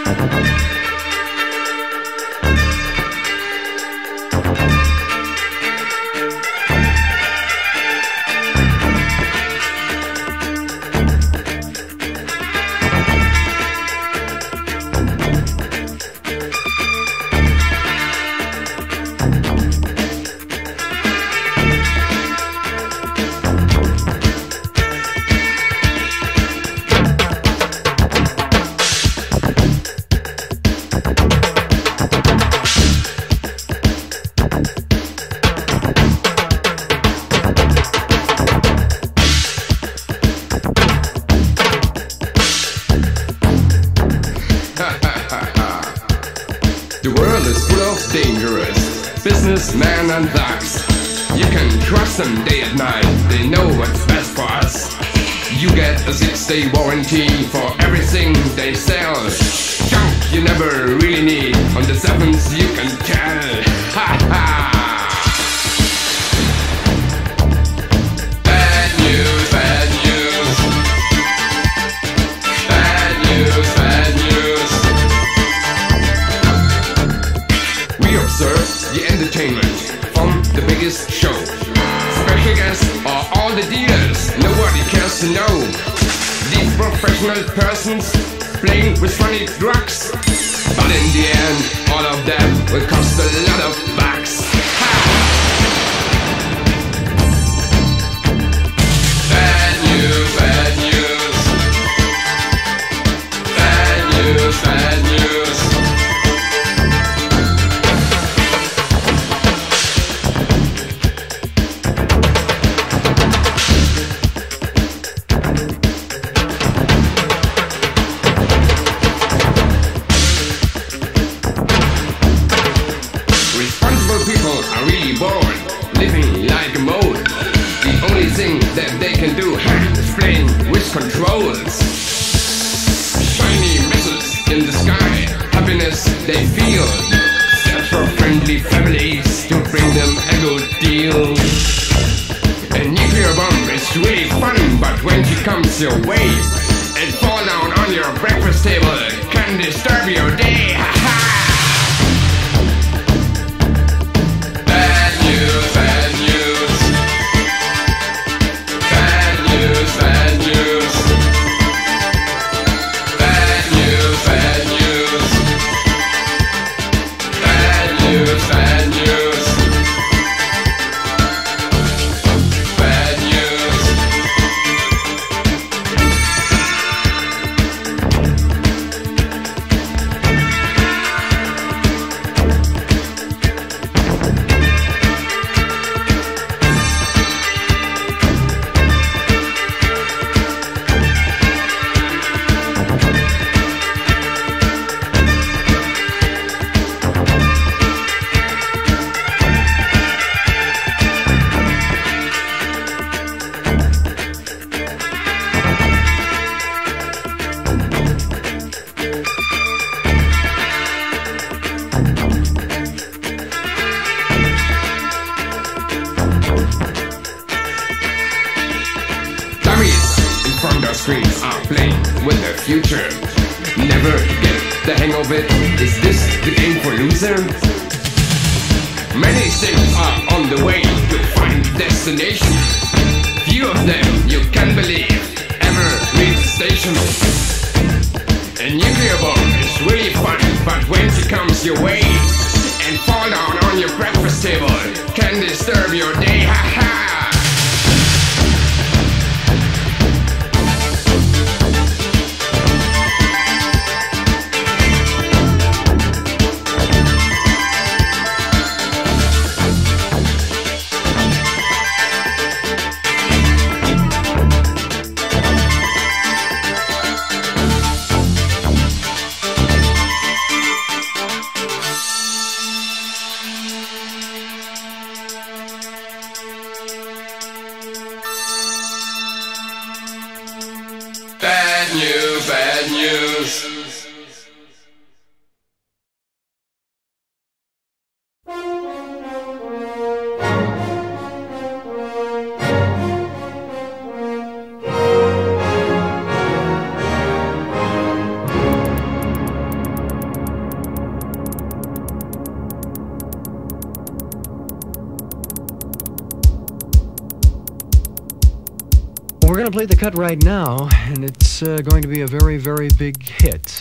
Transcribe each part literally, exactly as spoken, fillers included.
The world is full of dangerous businessmen and thugs. You can trust them day and night, they know what's best for us. You get a six-day warranty for everything they sell. Junk you never really need, on the seventh you can tell. Ha ha! Bad news, bad news. Bad news, bad news. We observe the entertainment from the biggest show. Special guests are all the dealers nobody cares to know. These professional persons playing with funny drugs, but in the end all of them will cost a lot of bucks. Ha! Bad news, bad news. Bad news, bad news. People are really bored, living like a mole. The only thing that they can do is playing with controls. Shiny missiles in the sky, happiness they feel. Search for friendly families to bring them a good deal. A nuclear bomb is really fun, but when it comes your way and fall down on your breakfast table, can disturb your day. Ha ha! Bad news, bad news. Bad news, bad news. Bad news, bad news. Bad news, bad news. Bad news. Screens are playing with the future. Never get the hang of it. Is this the game for loser? Many things are on the way to find destination. Few of them you can believe ever reach the station. A nuclear bomb is really fun, but when it comes your way and fall down on your breakfast table, can disturb your day. Ha ha! Bad news, bad news. play the cut right now, and it's uh, going to be a very, very big hit.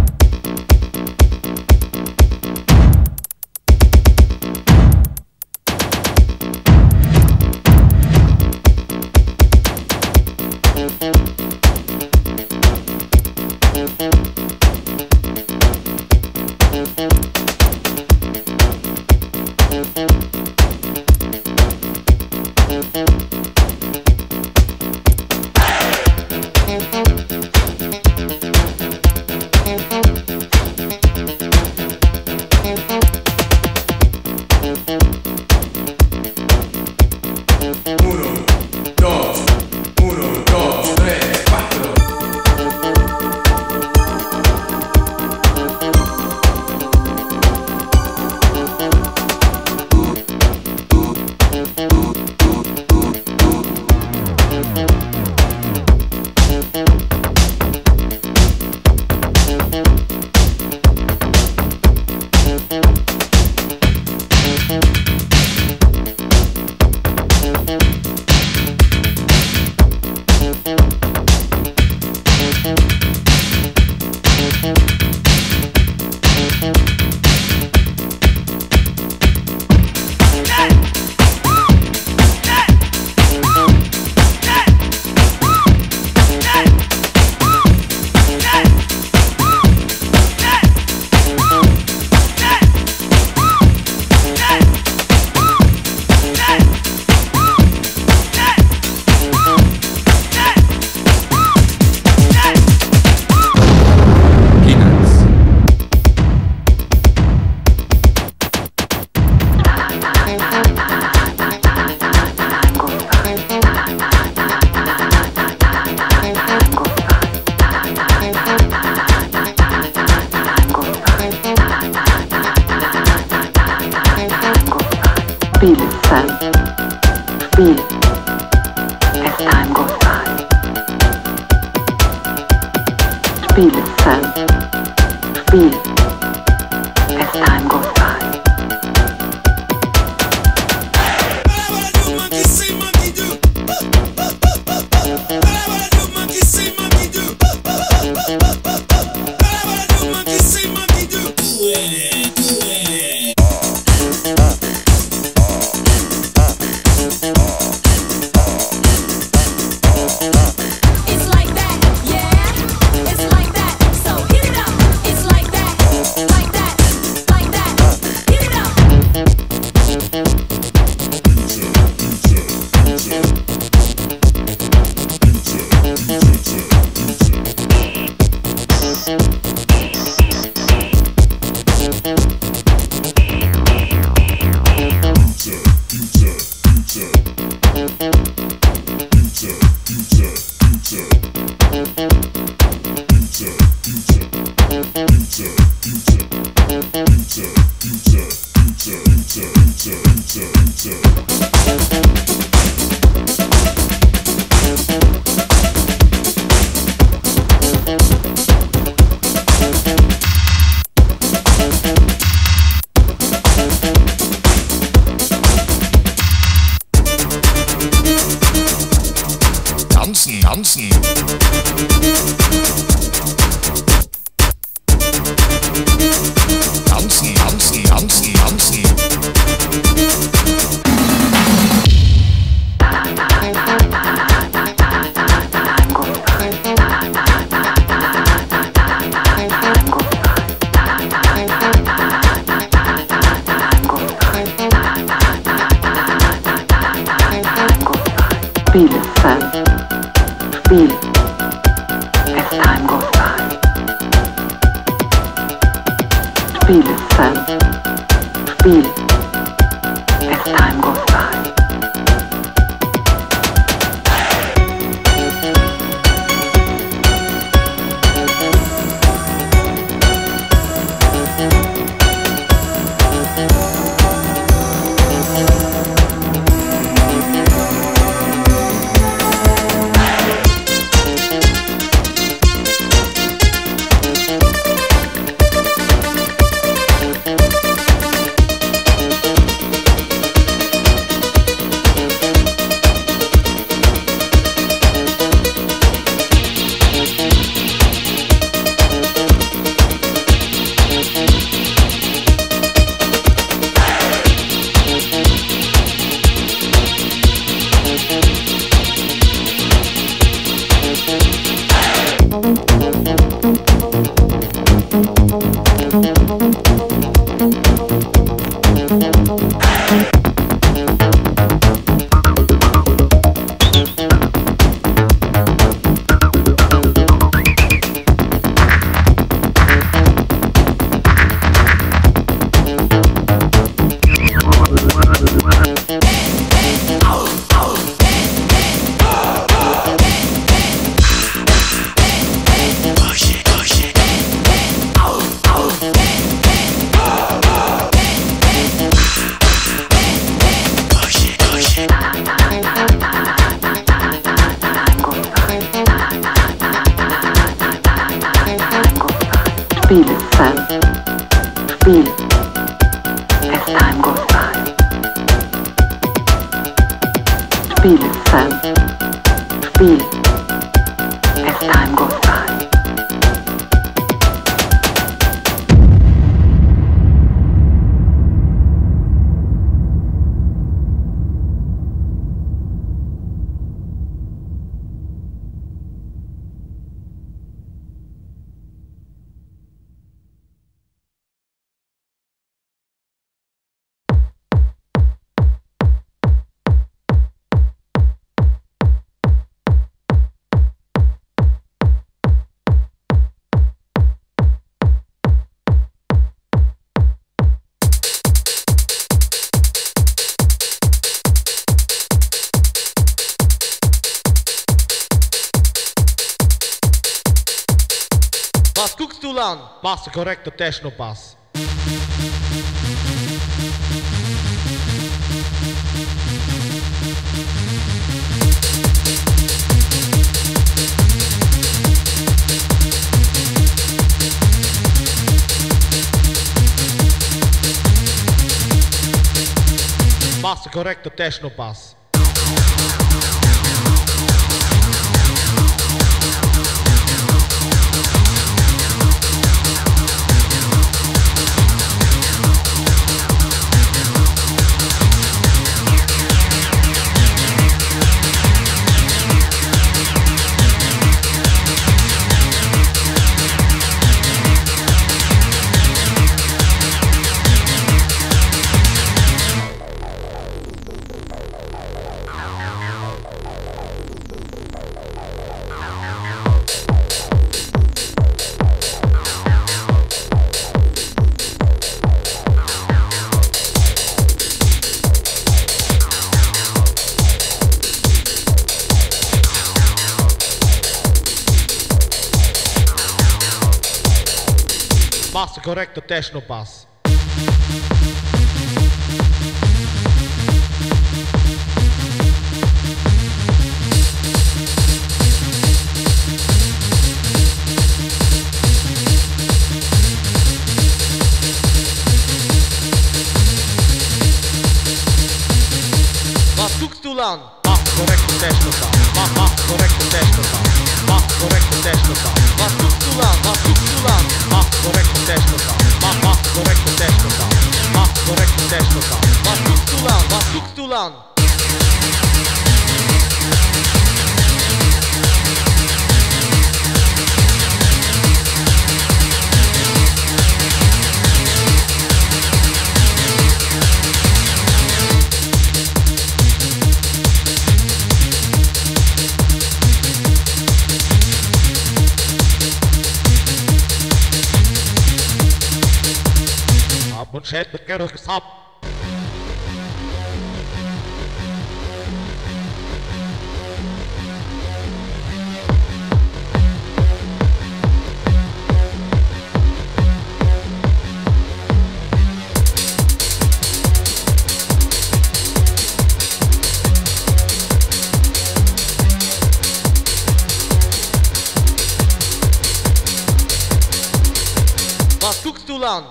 Feel it, son. Feel it as time goes by. Feel it, son. Feel it as time goes by. Tanzen, tanzen. Tanzen, tanzen, tanzen, tanzen. Feel it, son. Feel it as time goes by. Feel it, son. Feel it as time goes by. Feel it, Sam. Feel it as time goes by. Feel it, Sam. Feel it as time goes by. Was guckst du lang? Passe correcto Techno-Pass. Passe correcto Techno-Pass. Passe correcto Techno-Pass. Was guckst du lang? Passe correcto Techno-Pass. Passe correcto Techno-Pass. Passe correcto Techno-Pass. Was guckst du lang? Was guckst du lang? Passe correcto Techno-Pass. Passe correcto Techno-Pass. Passe correcto Techno-Pass. Was guckst du lang? Was guckst du lang? Und schält mit Gerüchs ab. Was guckst du lang?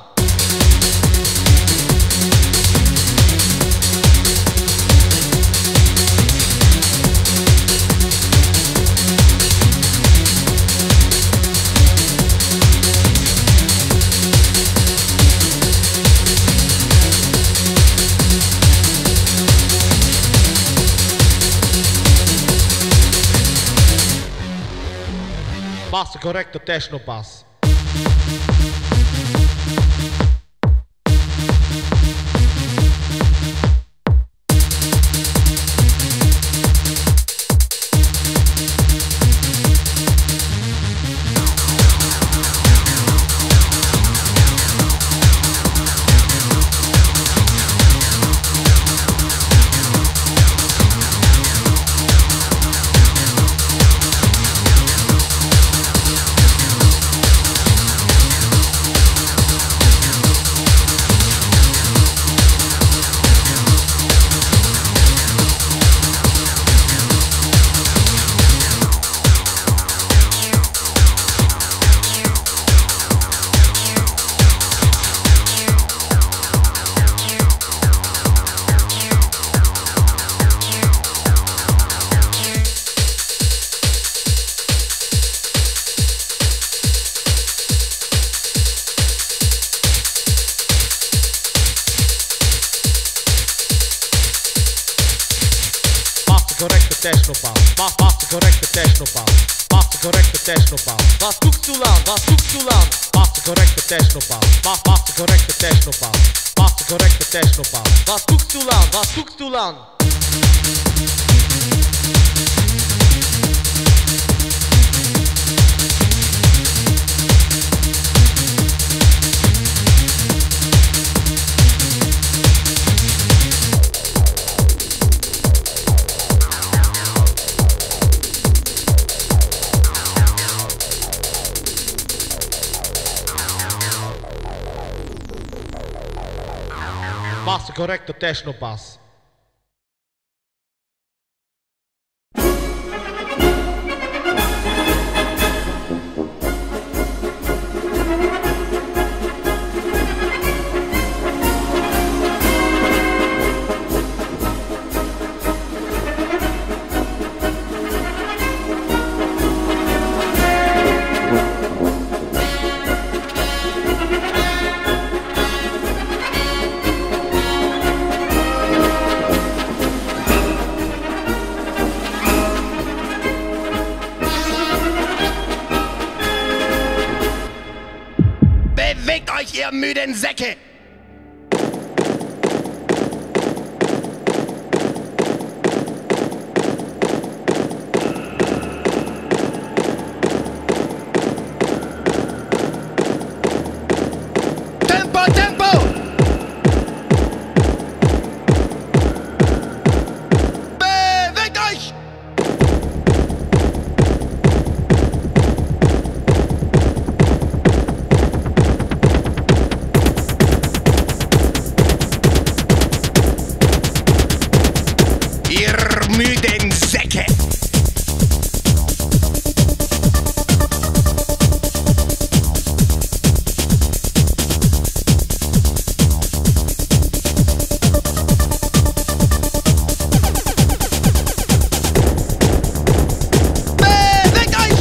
Passe correcto Techno-Pass. Techno-Bass. Mach, mach die korrekte Techno-Bass. Mach die korrekte Techno-Bass. Was guckst du lang? Was guckst du lang? Mach die korrekte Techno-Bass. Mach, mach die korrekte Techno-Bass. Mach die korrekte Techno-Bass. Was guckst du lang? Was guckst du lang? Machst du korrekte Techno-Bass. Bewegt euch, ihr müden Säcke! Tempo, Tempo! Bewegt euch! Müden Säcke! Bewegt euch!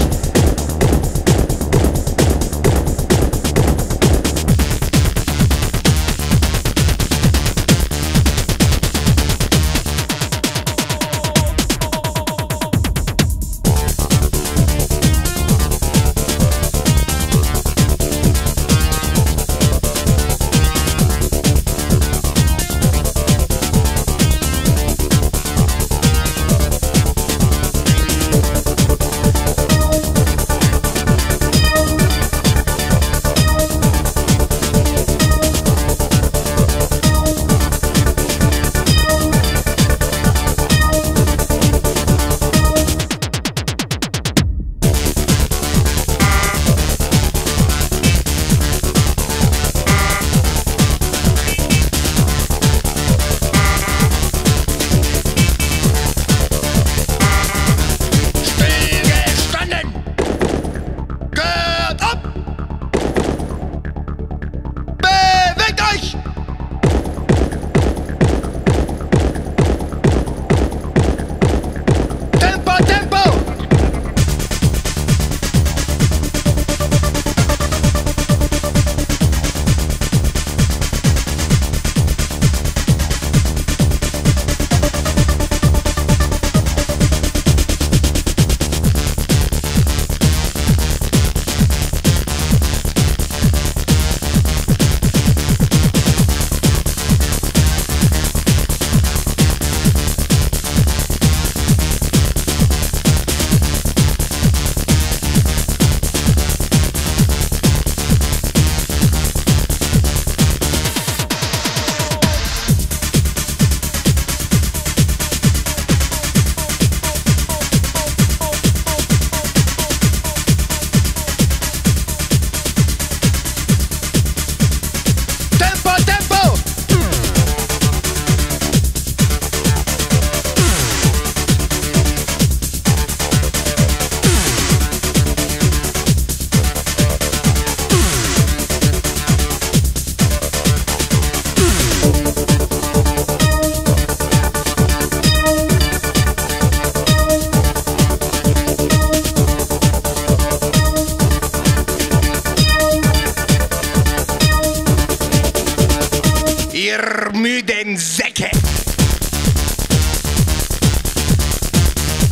Ihr müden Säcke!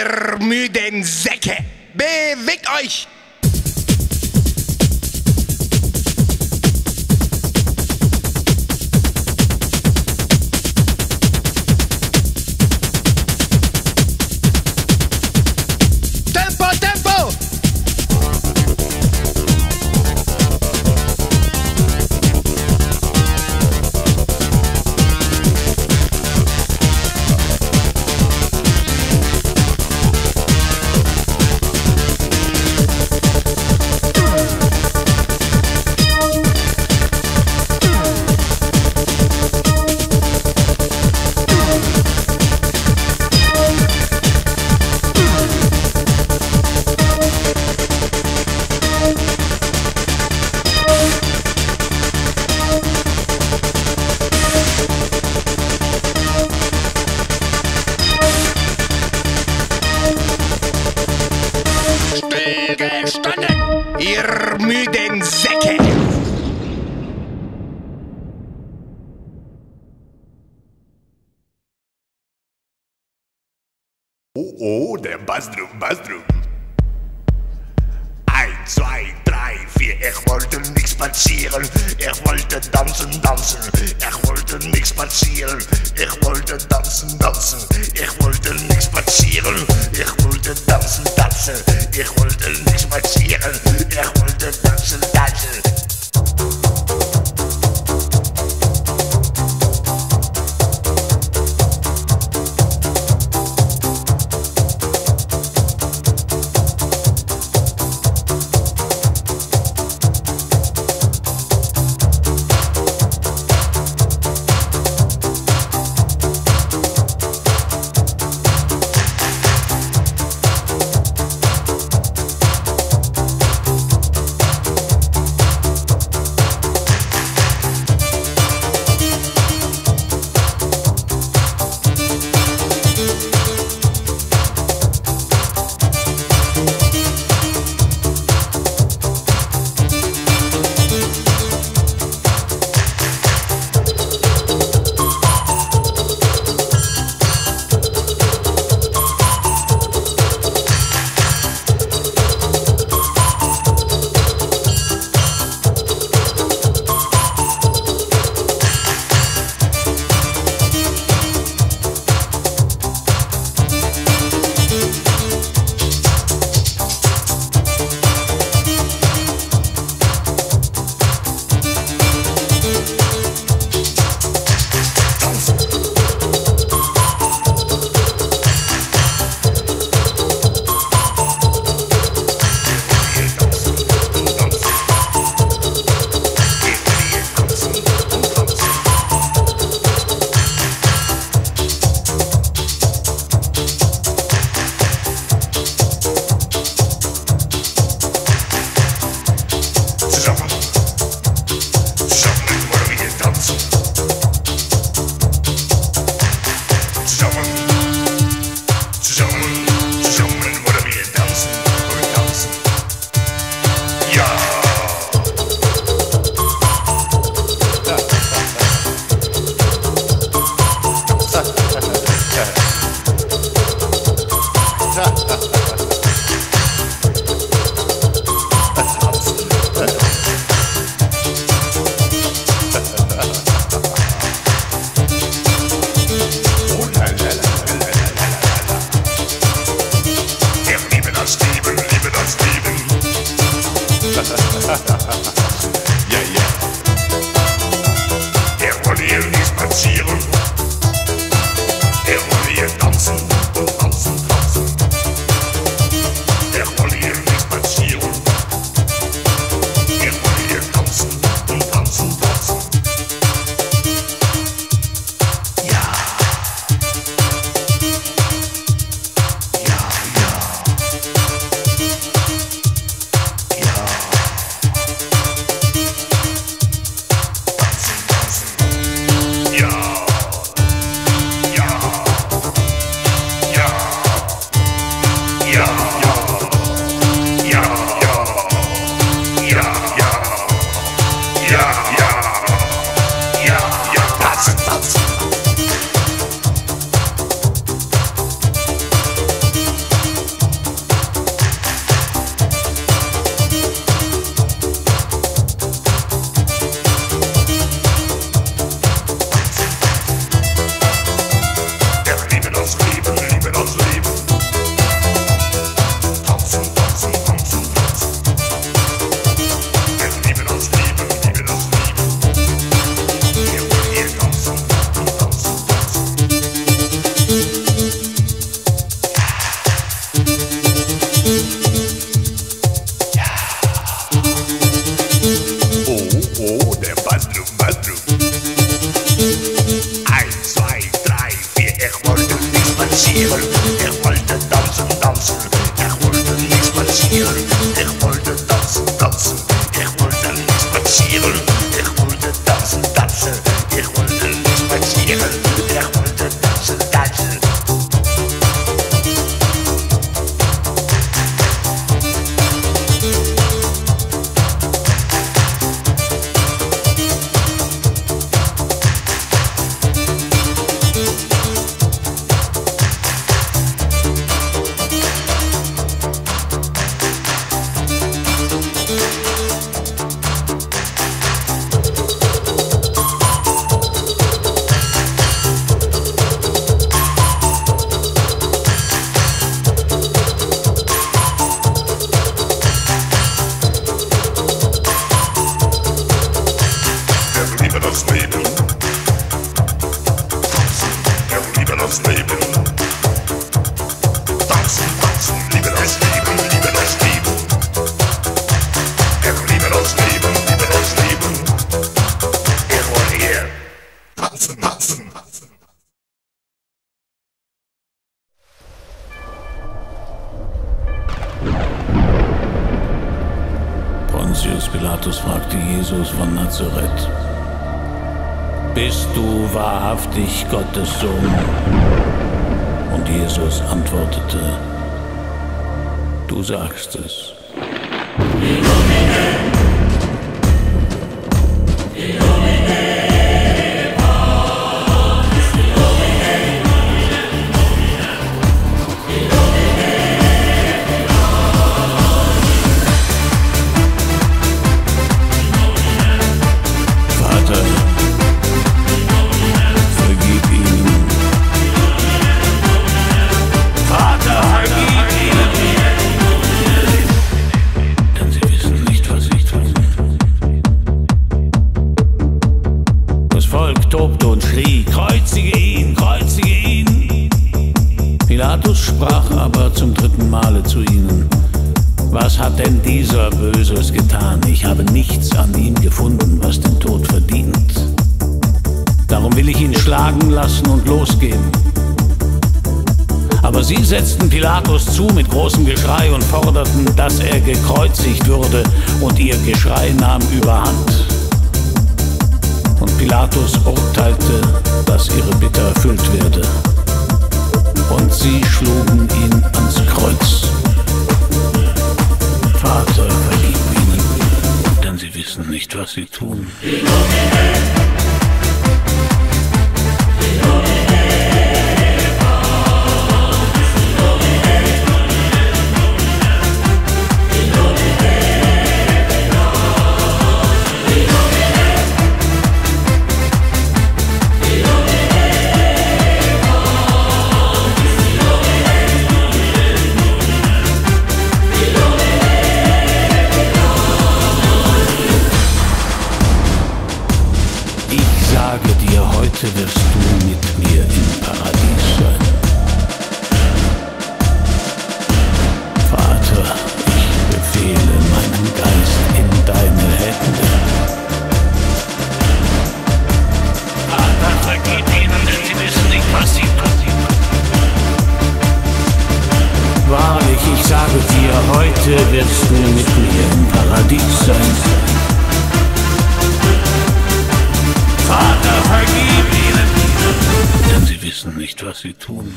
ihr müden Säcke! Bewegt euch! Tempo, Tempo! Stillgestanden, ihr müden Säcke! Oh, oh, der Bassdrum, Bassdrum. Eins, zwei, drei, vier, ich wollte nix spazieren. Ich wollte tanzen, tanzen. Ich wollte nix spazieren. Ich wollte tanzen, tanzen. Ich wollte nix spazieren. Ich wollte tanzen, tanzen. Ich wollte nix spazieren. Ich wollte tanzen, tanzen. Ja, ja. Er wollte hier nicht spazieren. Er wollte hier tanzen und tanzen, tanzen. Er wollte hier nicht spazieren. Er wollte hier tanzen und tanzen, tanzen. Ja. Ja, ja. Ja. spazieren, ich wollte tanzen, tanzen, ich wollte nicht spazieren, ich wollte tanzen, tanzen, ich wollte nicht spazieren, ich wollte tanzen, tanzen. Pontius Pilatus fragte Jesus von Nazareth: Bist du wahrhaftig Gottes Sohn? Und Jesus antwortete: Du sagst es. Tobte und schrie: Kreuzige ihn, kreuzige ihn! Pilatus sprach aber zum dritten Male zu ihnen: Was hat denn dieser Böses getan? Ich habe nichts an ihm gefunden, was den Tod verdient. Darum will ich ihn schlagen lassen und losgehen. Aber sie setzten Pilatus zu mit großem Geschrei und forderten, dass er gekreuzigt würde, und ihr Geschrei nahm überhand. Und Pilatus urteilte, dass ihre Bitte erfüllt werde. Und sie schlugen ihn ans Kreuz. Vater, vergib ihnen, denn sie wissen nicht, was sie tun. Heute wirst du mit mir im Paradies sein. Vater, ich befehle meinen Geist in deine Hände. Vater, vergib ihnen, denn sie wissen nicht, was sie tun. Wahrlich, ich sage dir, heute wirst du mit mir im Paradies sein. Vater, vergib ihnen, denn sie wissen nicht, was sie tun.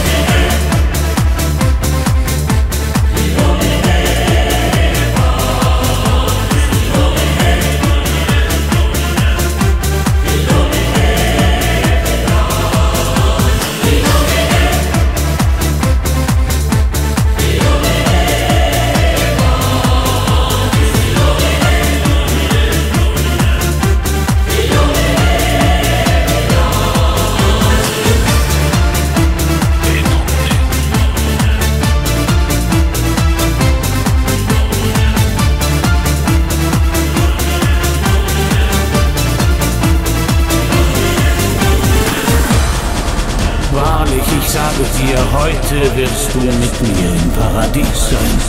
Ich sage dir, heute wirst du mit mir im Paradies sein.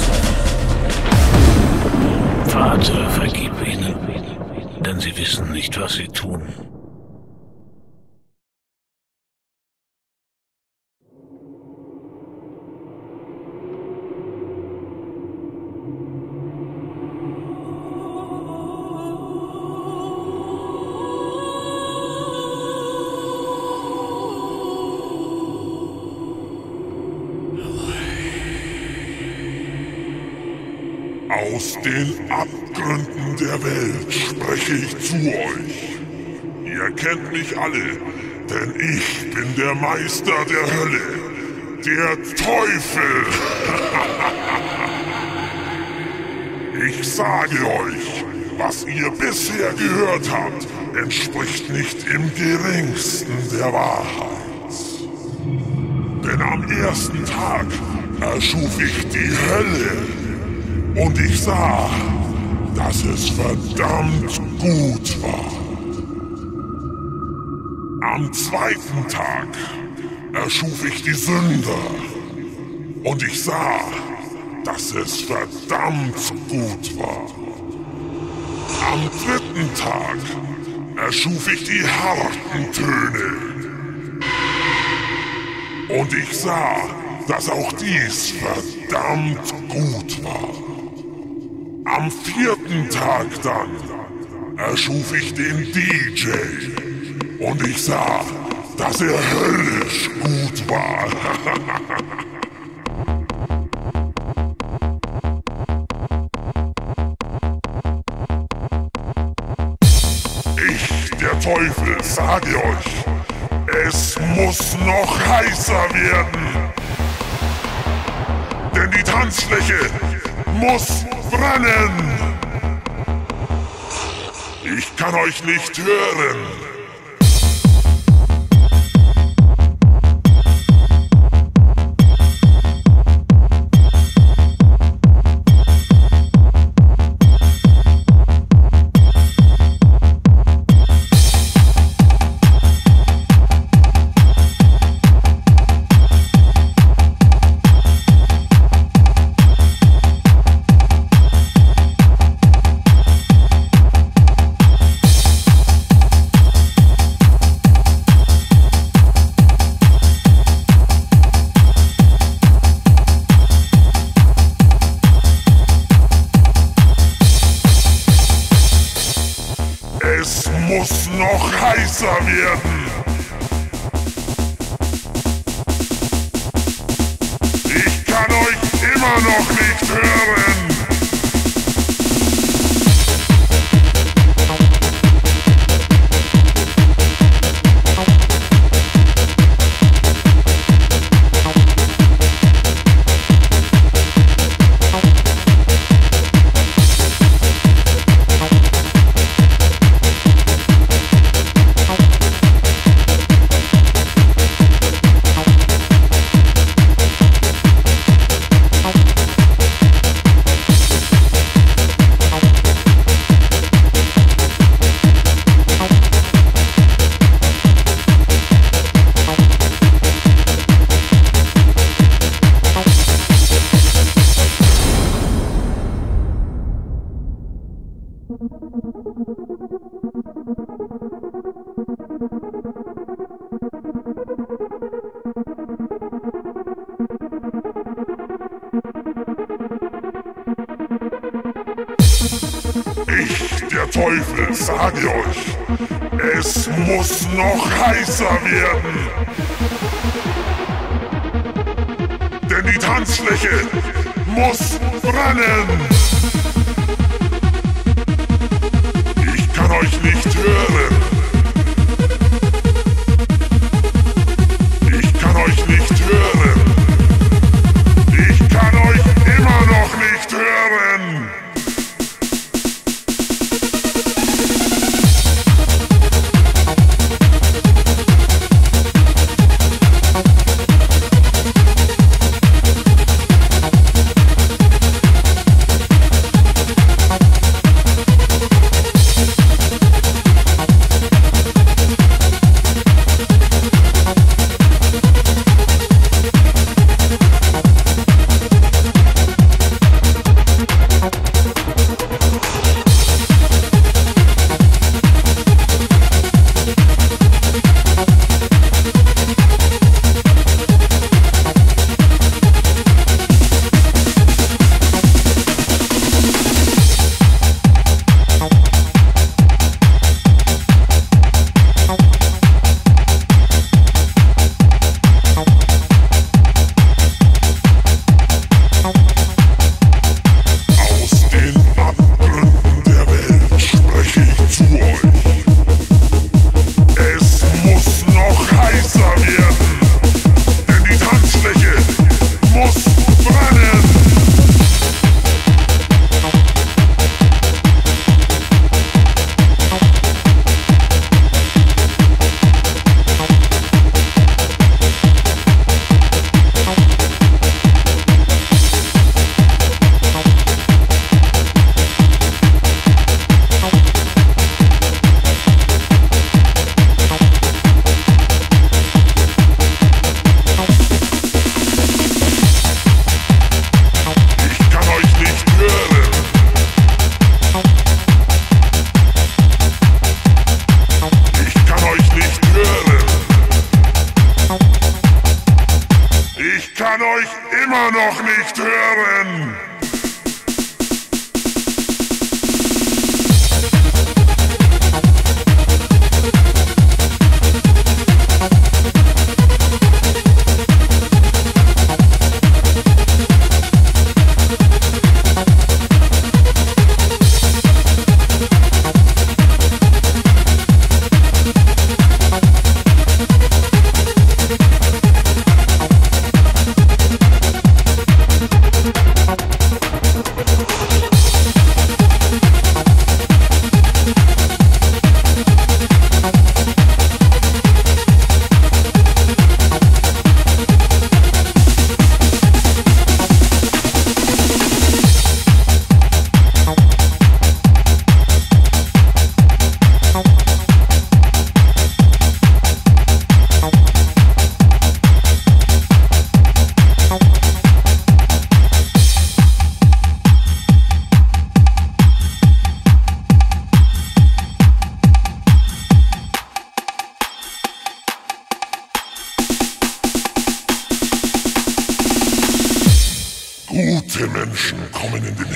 Vater, vergib ihnen, denn sie wissen nicht, was sie tun. Aus den Abgründen der Welt spreche ich zu euch. Ihr kennt mich alle, denn ich bin der Meister der Hölle, der Teufel. Ich sage euch, was ihr bisher gehört habt, entspricht nicht im geringsten der Wahrheit. Denn am ersten Tag erschuf ich die Hölle und ich sah, dass es verdammt gut war. Am zweiten Tag erschuf ich die Sünder und ich sah, dass es verdammt gut war. Am dritten Tag erschuf ich die harten Töne und ich sah, dass auch dies verdammt gut war. Am vierten Tag dann erschuf ich den D J und ich sah, dass er höllisch gut war. Ich, der Teufel, sage euch, es muss noch heißer werden. Denn die Tanzfläche muss brennen. Ich kann euch nicht hören. Es muss noch heißer werden. Ich kann euch immer noch nicht hören. Ich, der Teufel, sage euch, es muss noch heißer werden. Denn die Tanzfläche muss brennen. Ich kann euch nicht hören. Ich kann euch nicht hören. Ich kann euch immer noch nicht hören.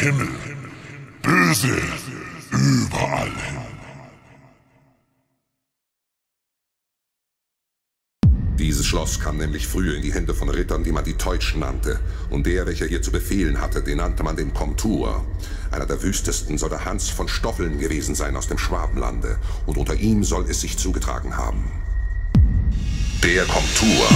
Himmel, böse überall hin. Dieses Schloss kam nämlich früher in die Hände von Rittern, die man die Teutschen nannte. Und der, welcher hier zu befehlen hatte, den nannte man den Komtur. Einer der wüstesten soll der Hans von Stoffeln gewesen sein aus dem Schwabenlande. Und unter ihm soll es sich zugetragen haben. Der Komtur.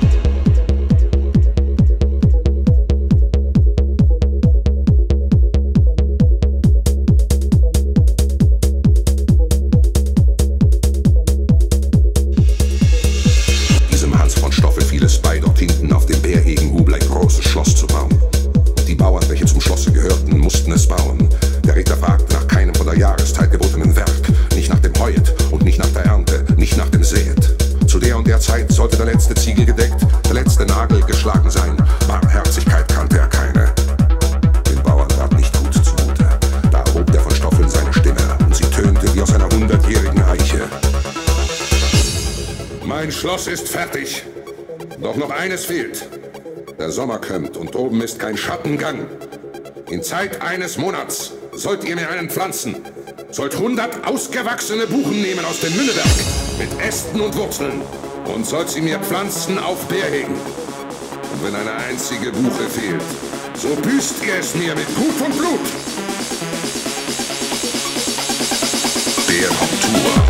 Schloss ist fertig. Doch noch eines fehlt. Der Sommer kommt und oben ist kein Schattengang. In Zeit eines Monats sollt ihr mir einen pflanzen. Sollt hundert ausgewachsene Buchen nehmen aus dem Münneberg mit Ästen und Wurzeln und sollt sie mir pflanzen auf Bärhegen. Und wenn eine einzige Buche fehlt, so büßt ihr es mir mit Gut und Blut. Der Komtur.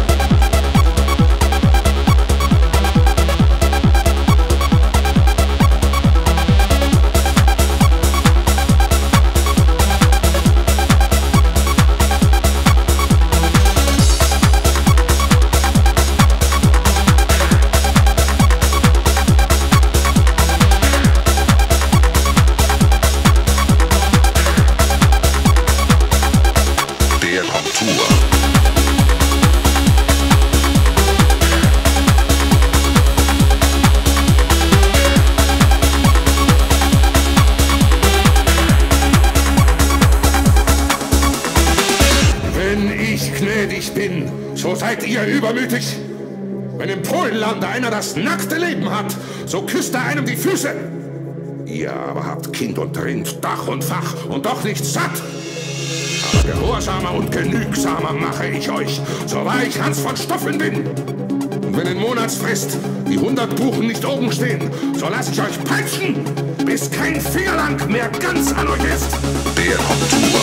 So seid ihr übermütig. Wenn im Polenlande einer das nackte Leben hat, so küsst er einem die Füße. Ihr aber habt Kind und Rind, Dach und Fach und doch nicht satt. Aber gehorsamer und genügsamer mache ich euch, so wahr ich Hans von Stoffeln bin. Und wenn in Monatsfrist die hundert Buchen nicht oben stehen, so lass ich euch peitschen, bis kein Fingerlang mehr ganz an euch ist. Der Komtur.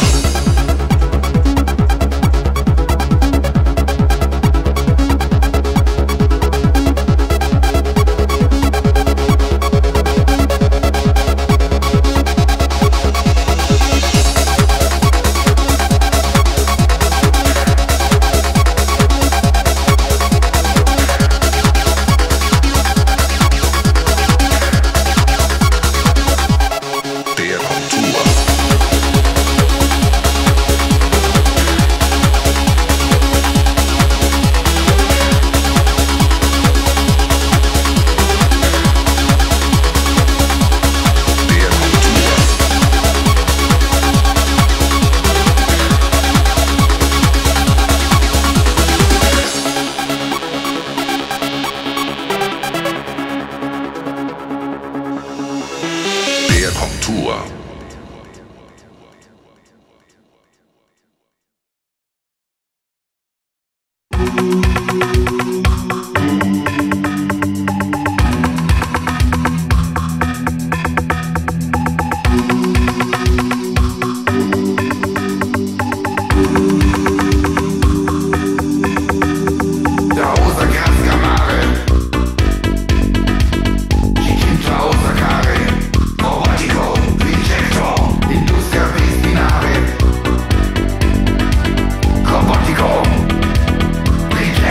Robotico,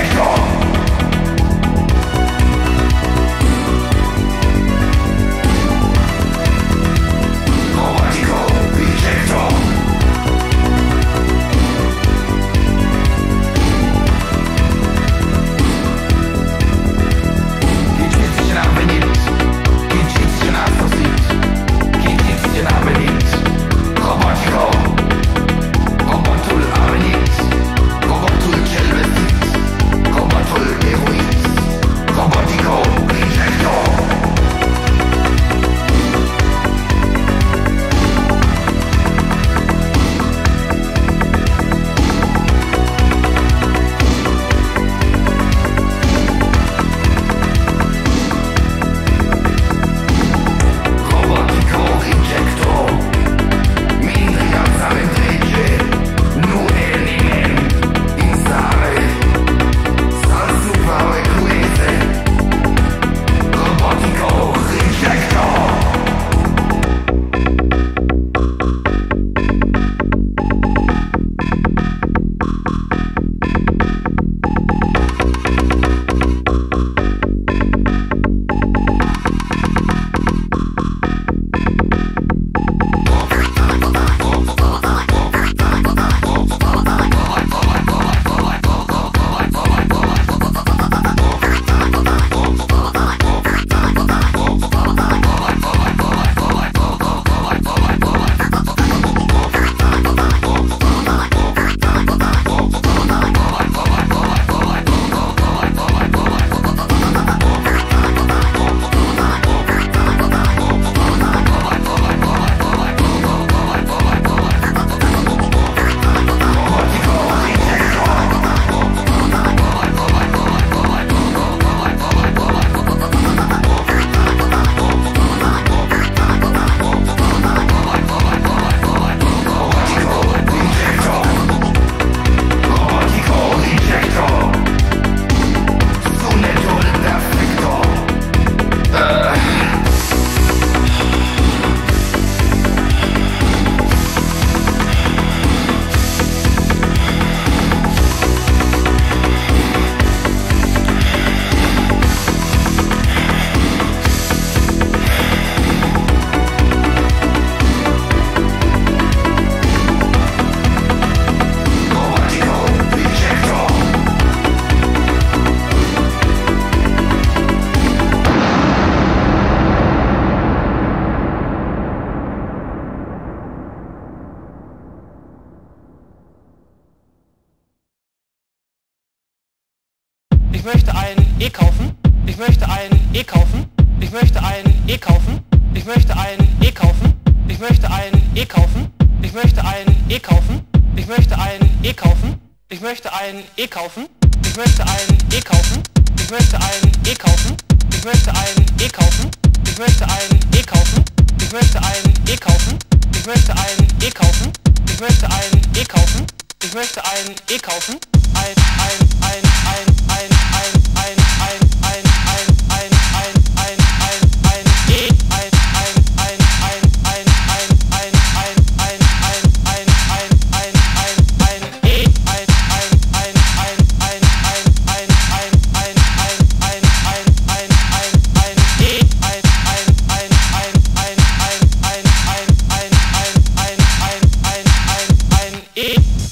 Ich möchte ein E kaufen. Ich möchte ein E kaufen. Ich möchte ein E kaufen. Ich möchte ein E kaufen. Ich möchte ein E kaufen. Ich möchte ein E kaufen. Ich möchte ein E kaufen. Ich möchte ein E kaufen. Ich möchte ein E kaufen. Ich möchte ein E kaufen. Ich möchte ein E kaufen. Ich möchte ein E kaufen. Ich möchte ein E kaufen. Ich möchte ein E kaufen. Ich möchte ein E kaufen. Ich möchte ein E kaufen. Ein ein ein ein ein ein ein ein ein ein ein ein ein ein ein E ein ein ein ein ein ein ein ein ein ein ein ein ein ein ein E ein ein ein ein ein ein ein ein ein ein ein ein ein ein ein E ein ein ein ein ein ein ein ein ein ein ein ein ein ein E.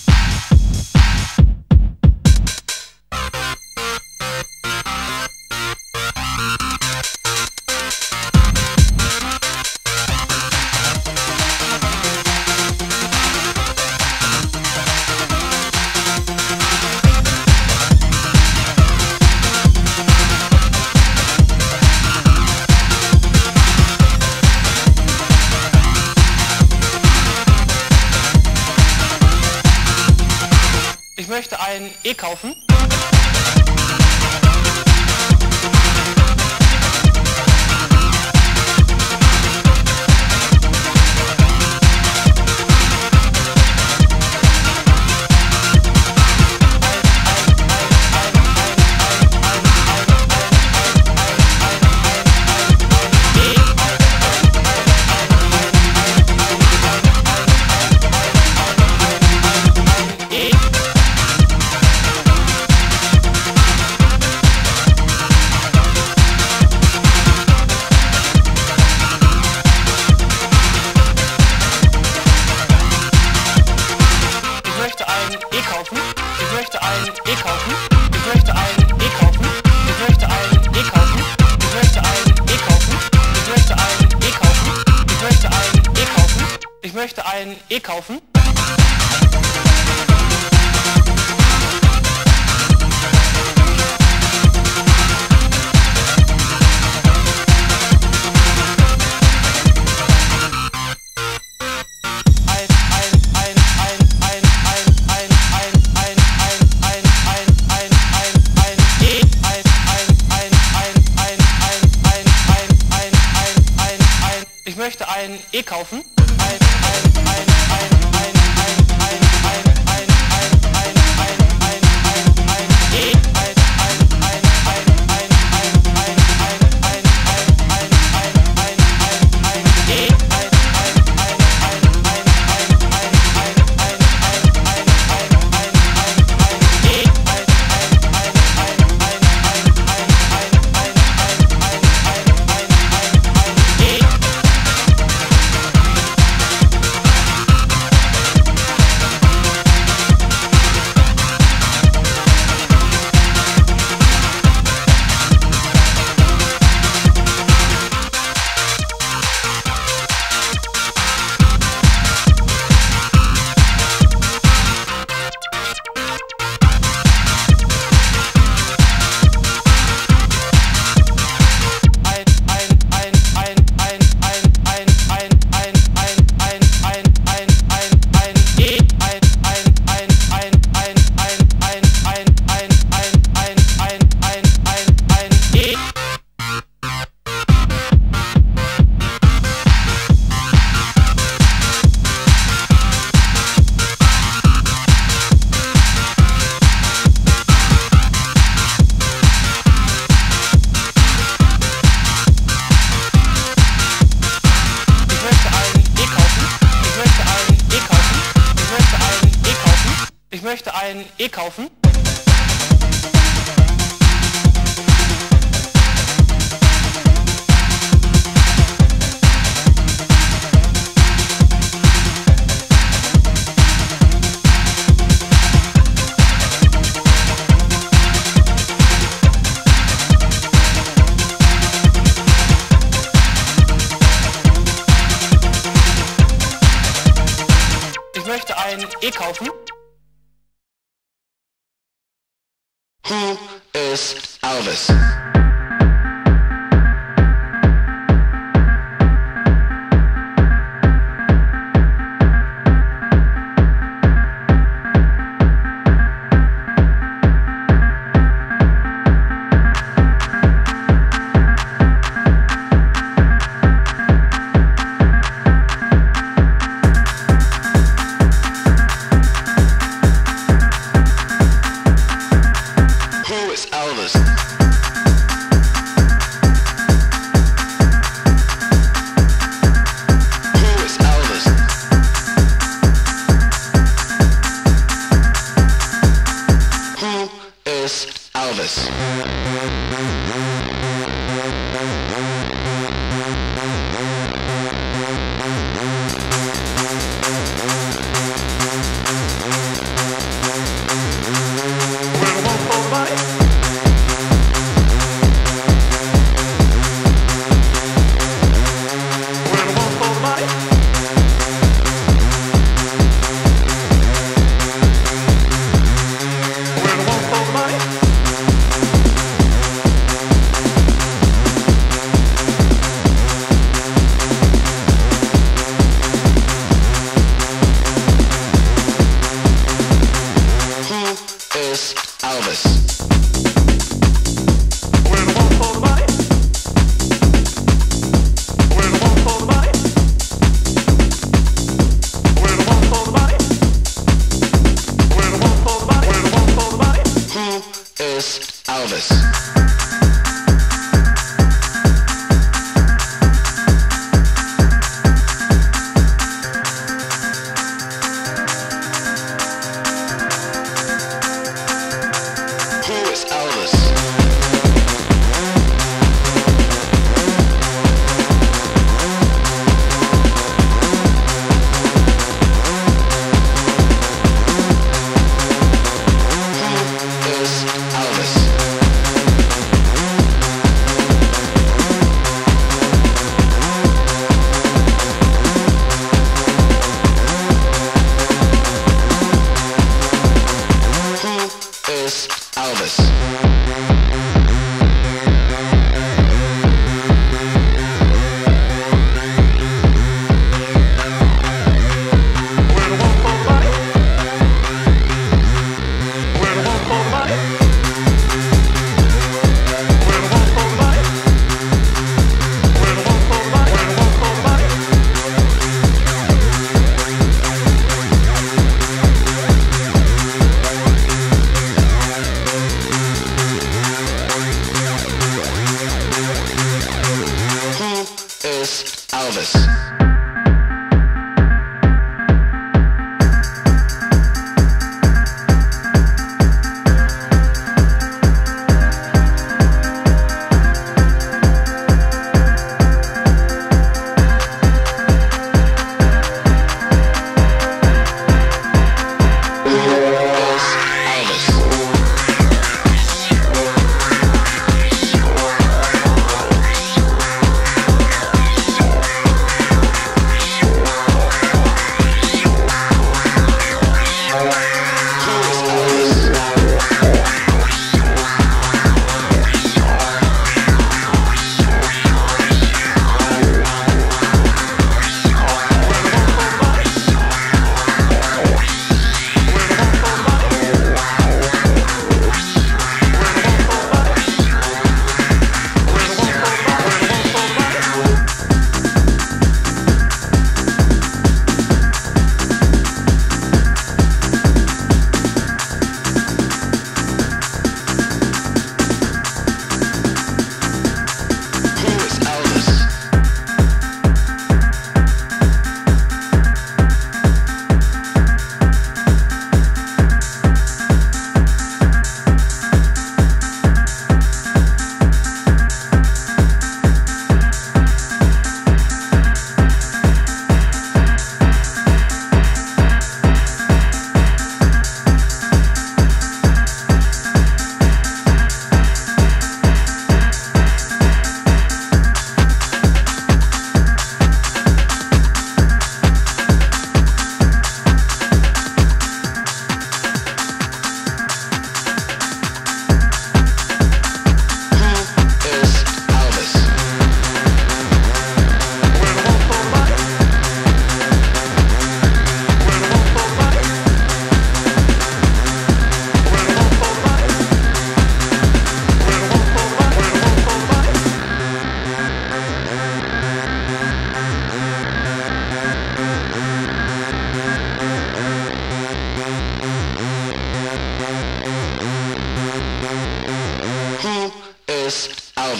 Ich möchte ein E kaufen. Ich möchte ein E kaufen. Ich möchte ein E kaufen. Ein, ein, ein, ein, ein, ein, ein, ein, ein, ein, ein, ein, ein, ein, ein, E, ein, ein, ein, ein, ein, ein, ein, ein, ein, ein, ein, ein, ein, ein, ein, E, ein, ein, ein, ein, ein, ein, ein, ein, ein, ein, ein, ein, ein, ein, E, ein, ein, ein, ein, ein, ein, ein, ein, ein, ein, ein, ein, ein, E. Ich möchte ein E kaufen. Ich möchte ein E kaufen. Who is Elvis?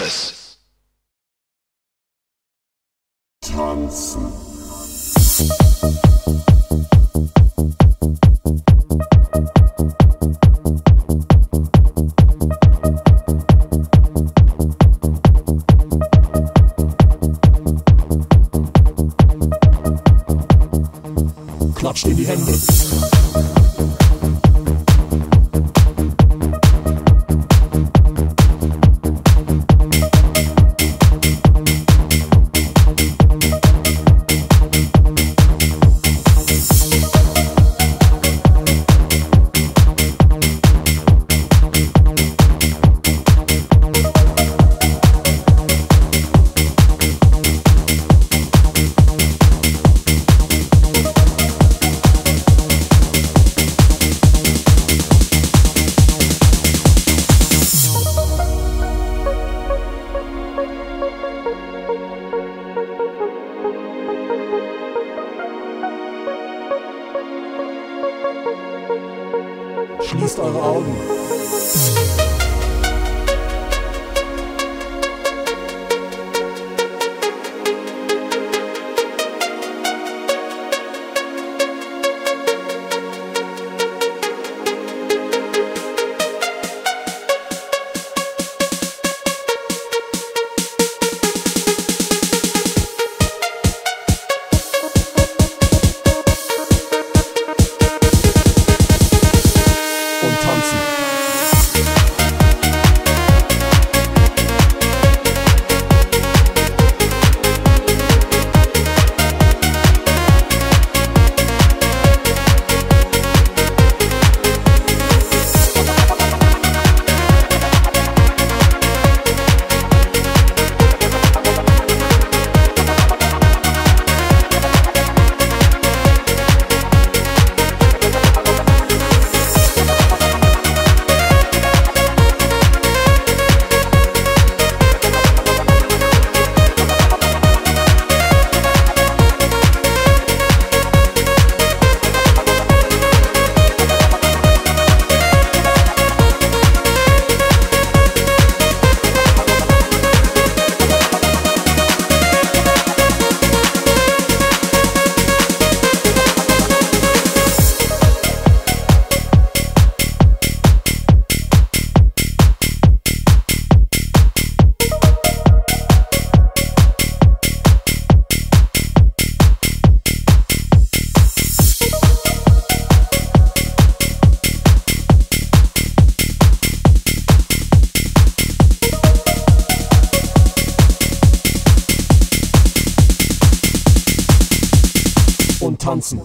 Elvis. Tanzen. Klatscht in die Hände. Schließt eure Augen. Und tanzen.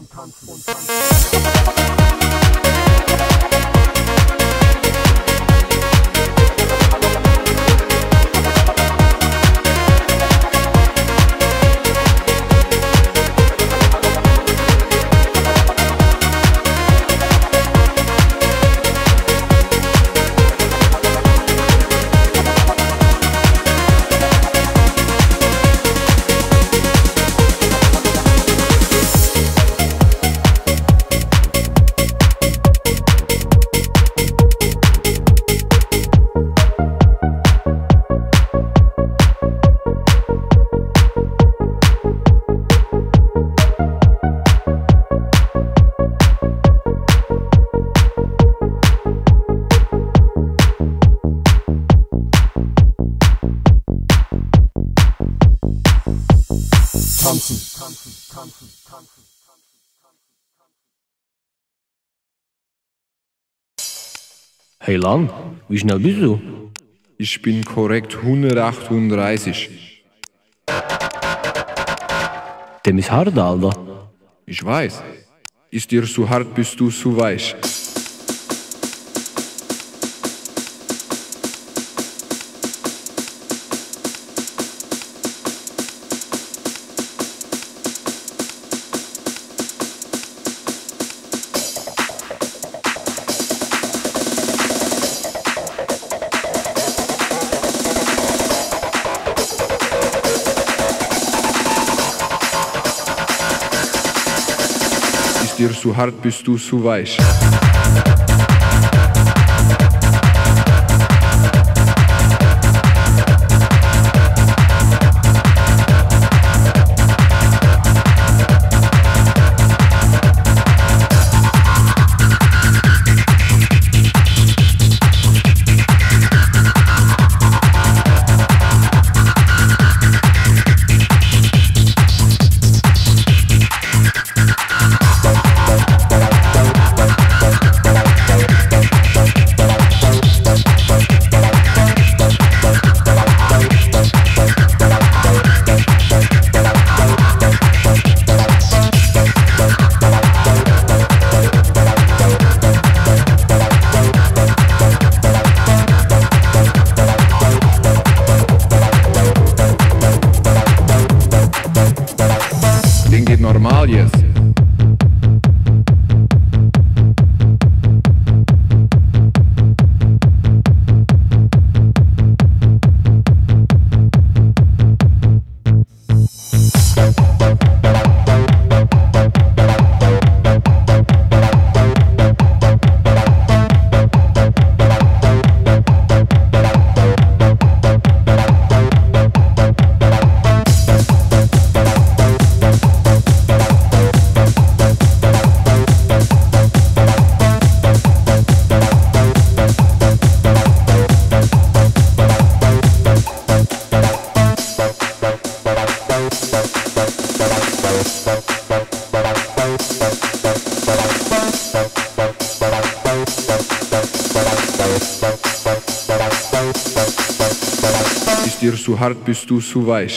Tanzen. Tanzen, tanzen, tanzen. Hey Lang, wie schnell bist du? Ich bin korrekt hundertachtunddreißig. Dem ist hart, Alter. Ich weiß. Ist dir zu hart, bist du zu weich. Ist dir zu hart, bist du zu weich. zu hart, bist du zu weich.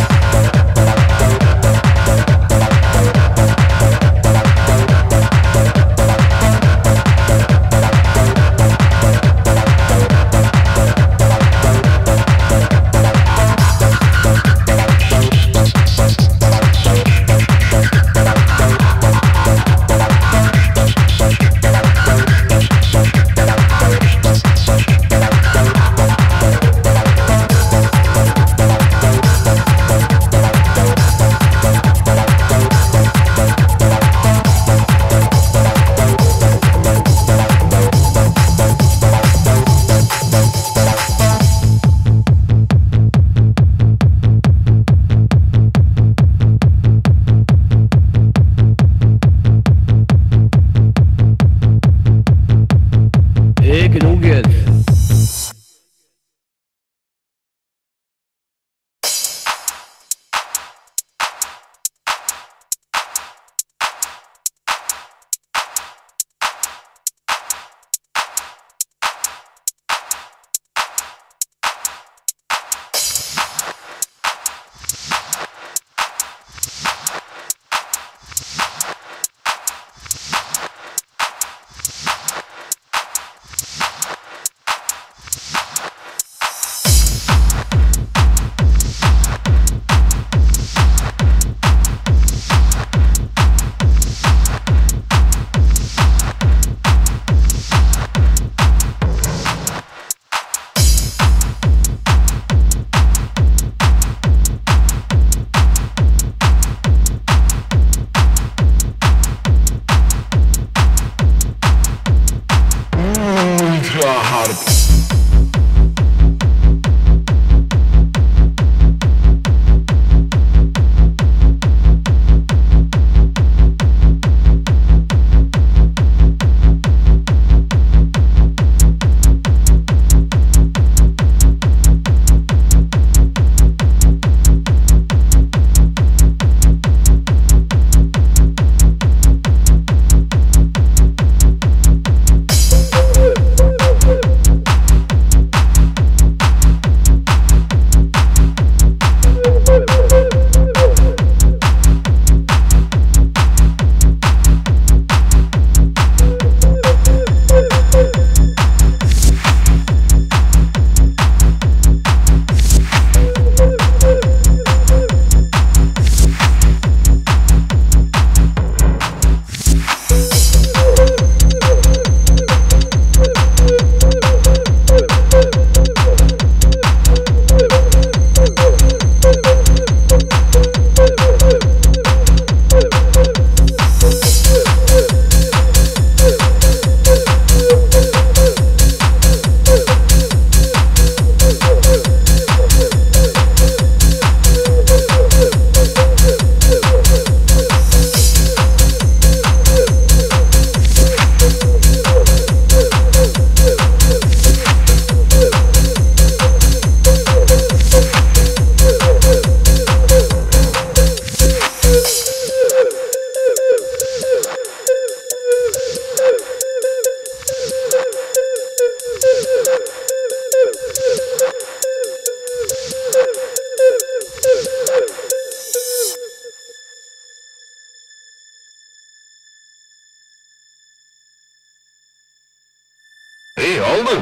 Hey, Aldo!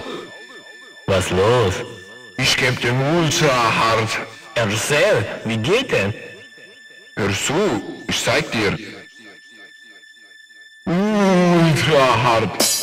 Was los? Ich geb den ultra hart. Erzähl, wie geht denn? Hör zu, ich zeig dir. Ultra hart.